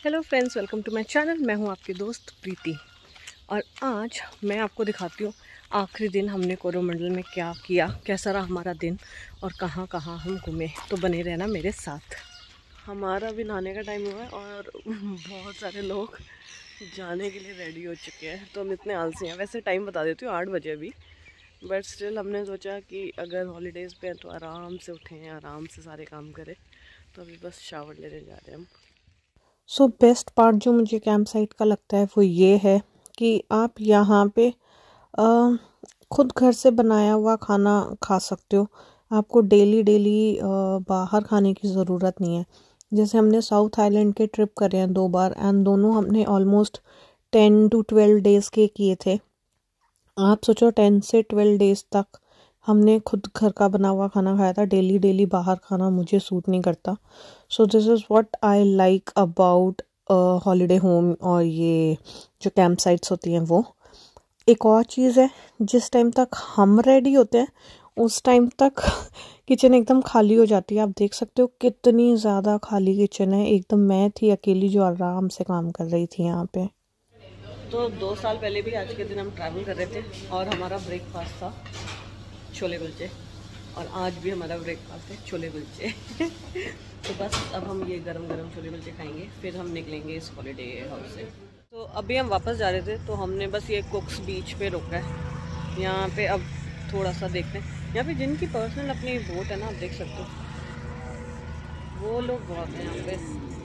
Hello friends, welcome to my channel. मैं हूं आपकी दोस्त प्रीति और आज मैं आपको दिखाती हूँ आखिरी दिन हमने कोरोमंडल में क्या किया, कैसा रहा हमारा दिन और कहाँ कहाँ हम घूमे। तो बने रहना मेरे साथ। हमारा भी नहाने का टाइम हुआ है और बहुत सारे लोग जाने के लिए रेडी हो चुके हैं। तो हम इतने आलसी हैं। वैसे टाइम बता देती हूँ 8 बजे अभी, बट स्टिल हमने सोचा कि अगर हॉलीडेज़ पे हैं तो आराम से उठें, आराम से सारे काम करें। तो अभी बस शावर लेने जा रहे हैं हम। सो बेस्ट पार्ट जो मुझे कैंप साइट का लगता है वो ये है कि आप यहाँ पे खुद घर से बनाया हुआ खाना खा सकते हो। आपको डेली डेली बाहर खाने की ज़रूरत नहीं है। जैसे हमने साउथ आइलैंड के ट्रिप करे हैं 2 बार एंड दोनों हमने ऑलमोस्ट 10 to 12 डेज़ के किए थे। आप सोचो 10 से 12 डेज़ तक हमने खुद घर का बना हुआ खाना खाया था। डेली डेली बाहर खाना मुझे सूट नहीं करता। So this is what I like about holiday home और ये जो कैंप साइट्स होती हैं वो। एक और चीज़ है, जिस टाइम तक हम रेडी होते हैं उस टाइम तक किचन एकदम खाली हो जाती है। आप देख सकते हो कितनी ज़्यादा खाली किचन है। एकदम मैं थी अकेली जो आराम से काम कर रही थी यहाँ पे। तो 2 साल पहले भी आज के दिन हम ट्रैवल कर रहे थे और हमारा ब्रेकफास्ट था छोले कुलचे, और आज भी हमारा ब्रेकफास्ट है छोले कुलचे। तो बस अब हम ये गरम गरम छोले कुलचे खाएंगे, फिर हम निकलेंगे इस हॉलीडे हाउस से। तो अभी हम वापस जा रहे थे तो हमने बस ये कुक्स बीच पे रोका है। यहाँ पे अब थोड़ा सा देखते हैं। यहाँ पे जिनकी पर्सनल अपनी बोट है ना, आप देख सकते हो, वो लोग बहुत हैं यहाँ पे।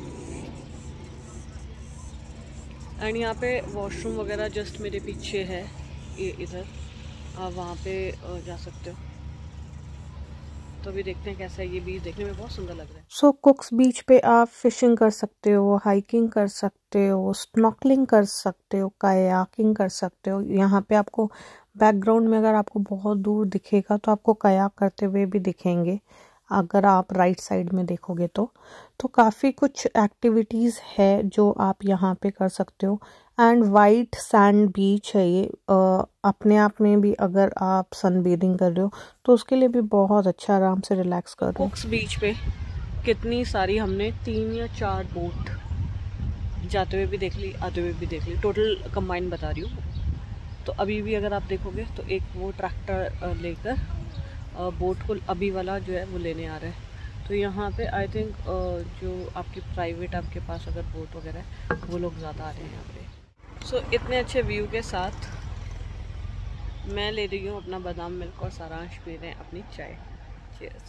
एंड यहाँ पे वॉशरूम वगैरह जस्ट मेरे पीछे है, ये इधर आप वहाँ पे जा सकते हो। तो अभी देखते हैं कैसा है। ये बीच देखने में बहुत सुंदर लग रहा है। सो कुक्स बीच पे आप फिशिंग कर सकते हो, हाइकिंग कर सकते हो, स्नॉर्कलिंग कर सकते हो, कायाकिंग कर सकते हो। यहाँ पे आपको बैकग्राउंड में अगर आपको बहुत दूर दिखेगा तो आपको कायाक करते हुए भी दिखेंगे अगर आप राइट साइड में देखोगे तो काफ़ी कुछ एक्टिविटीज़ है जो आप यहाँ पे कर सकते हो। एंड वाइट सैंड बीच है ये। अपने आप में भी अगर आप सन बेदिंग कर रहे हो तो उसके लिए भी बहुत अच्छा, आराम से रिलैक्स कर रहे हो। कुक्स बीच पे कितनी सारी हमने 3 या 4 बोट जाते हुए भी देख ली, आते हुए भी देख ली। टोटल कंबाइन बता रही हूँ। तो अभी भी अगर आप देखोगे तो एक वो ट्रैक्टर लेकर बोट को अभी वाला जो है वो लेने आ रहा है। तो यहाँ पे आई थिंक जो आपकी प्राइवेट आपके पास अगर बोट वगैरह है वो लोग ज़्यादा आ रहे हैं यहाँ पे। सो इतने अच्छे व्यू के साथ मैं ले रही हूँ अपना बादाम मिल्क और सारांश पी रहे हैं अपनी चाय। चीयर्स।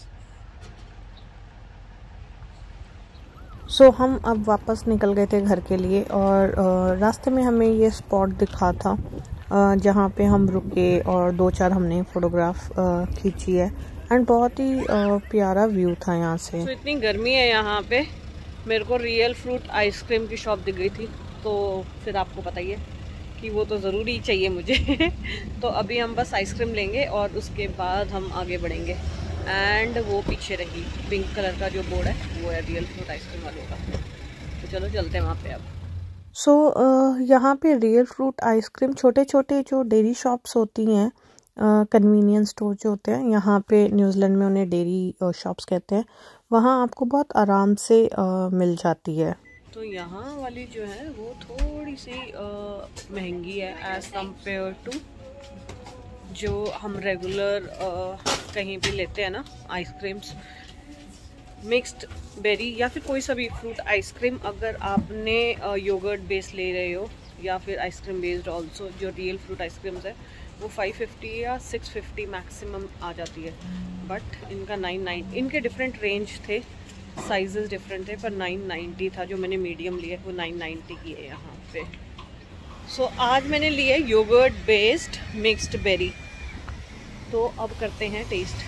सो हम अब वापस निकल गए थे घर के लिए और रास्ते में हमें ये स्पॉट दिखा था जहाँ पे हम रुके और 2-4 हमने फोटोग्राफ खींची है एंड बहुत ही प्यारा व्यू था यहाँ से। तो इतनी गर्मी है यहाँ पे, मेरे को रियल फ्रूट आइसक्रीम की शॉप दिख गई थी। तो फिर आपको पता ही है कि वो तो ज़रूरी ही चाहिए मुझे। तो अभी हम बस आइसक्रीम लेंगे और उसके बाद हम आगे बढ़ेंगे। एंड वो पीछे रही पिंक कलर का जो बोर्ड है वो है रियल फ्रूट आइसक्रीम वालों का। तो चलो चलते हैं वहाँ पे अब। सो यहाँ पे रियल फ्रूट आइसक्रीम, छोटे छोटे जो डेयरी शॉप्स होती हैं, कन्वीनियंस स्टोर जो होते हैं, यहाँ पे न्यूजीलैंड में उन्हें डेयरी शॉप्स कहते हैं, वहाँ आपको बहुत आराम से मिल जाती है। तो यहाँ वाली जो है वो थोड़ी सी महंगी है एज़ कम्पेयर टू जो हम रेगुलर कहीं भी लेते हैं ना आइसक्रीम्स। मिक्स्ड बेरी या फिर कोई सा भी फ्रूट आइसक्रीम अगर आपने योगर्ट बेस ले रहे हो या फिर आइसक्रीम बेस्ड ऑल्सो, जो रियल फ्रूट आइसक्रीम्स है वो 550 या 650 मैक्सिमम आ जाती है। बट इनका 990, इनके डिफरेंट रेंज थे, साइजेस डिफरेंट थे, पर 990 था। जो मैंने मीडियम लिया है वो 990 की है यहाँ पे। सो आज मैंने लिया है योगर्ट बेस्ड मिक्स्ड बेरी। तो अब करते हैं टेस्ट।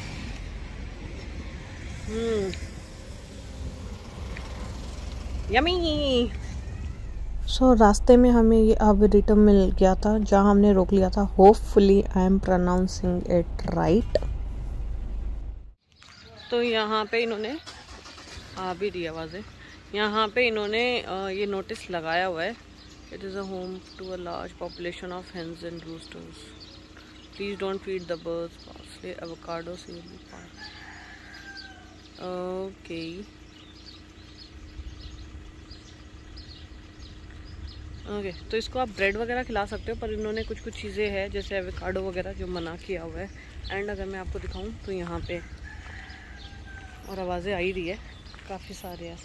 यमी। सो रास्ते में हमें ये आर्बोरेटम मिल गया था जहाँ हमने रोक लिया था। Hopefully I am pronouncing it right. तो यहाँ पे इन्होंने आ भी दी आवाज़ें। यहाँ पे इन्होंने ये नोटिस लगाया हुआ है, it is a home to a large population of hens and roosters, please don't feed the birds, parsley, avocado, seed park. Okay, okay, तो इसको आप ब्रेड वगैरह खिला सकते हो, पर इन्होंने कुछ कुछ चीज़ें हैं जैसे एवोकाडो वगैरह जो मना किया हुआ है। एंड अगर मैं आपको दिखाऊं तो यहाँ पे और आवाज़ें आ ही रही है, काफ़ी सारे हैं।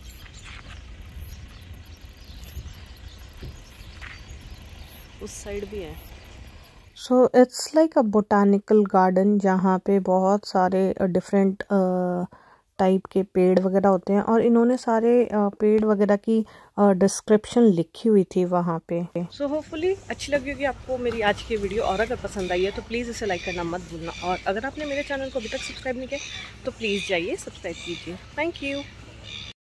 उस साइड भी है। So it's like a botanical garden जहाँ पे बहुत सारे डिफरेंट टाइप के पेड़ वगैरह होते हैं, और इन्होंने सारे पेड़ वगैरह की डिस्क्रिप्शन लिखी हुई थी वहाँ पे। सो होपफुली अच्छी लगी होगी आपको मेरी आज की वीडियो, और अगर पसंद आई है तो प्लीज़ इसे लाइक करना मत भूलना, और अगर आपने मेरे चैनल को अभी तक सब्सक्राइब नहीं किया तो प्लीज़ जाइए सब्सक्राइब कीजिए। Thank you.